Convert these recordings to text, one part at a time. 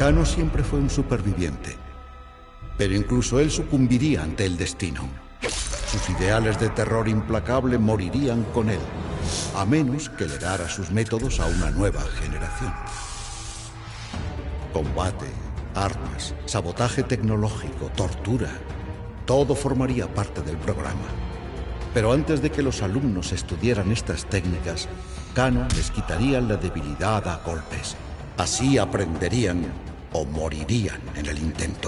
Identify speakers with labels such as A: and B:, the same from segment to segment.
A: Kano siempre fue un superviviente, pero incluso él sucumbiría ante el destino. Sus ideales de terror implacable morirían con él, a menos que heredara sus métodos a una nueva generación. Combate, armas, sabotaje tecnológico, tortura, todo formaría parte del programa. Pero antes de que los alumnos estudiaran estas técnicas, Kano les quitaría la debilidad a golpes. Así aprenderían o morirían en el intento.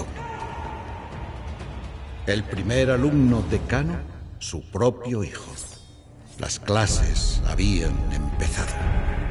A: El primer alumno de Kano, su propio hijo. Las clases habían empezado.